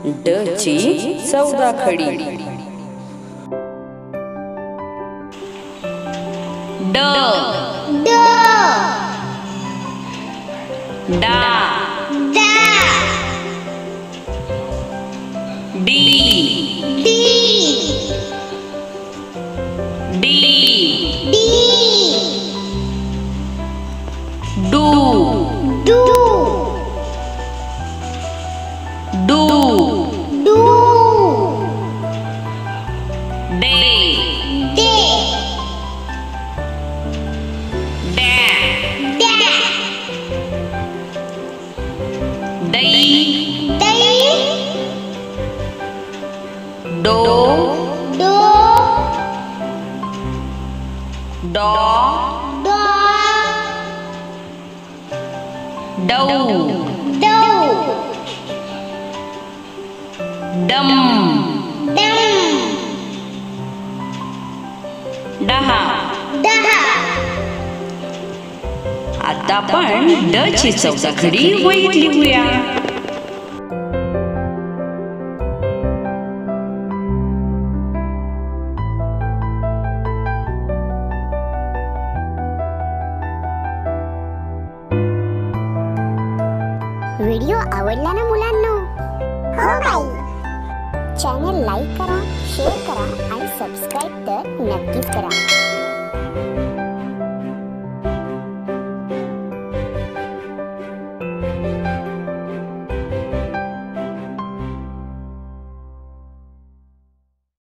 ड ची 14 खडी। ड ड डा डा डी डी डी डी डू डू डू डू डे डे डॅ डॅ दै दै डो डो डॉ डॉ डौ डौ डम डम डहा। डहा आता आपण ड ची 14 खडी वहीत लिहूया। व्हिडिओ आवडला ना मुलांनो? हो बाई। चॅनल लाईक करा, शेअर करा आणि सबस्क्राईब तर नक्कीच करा।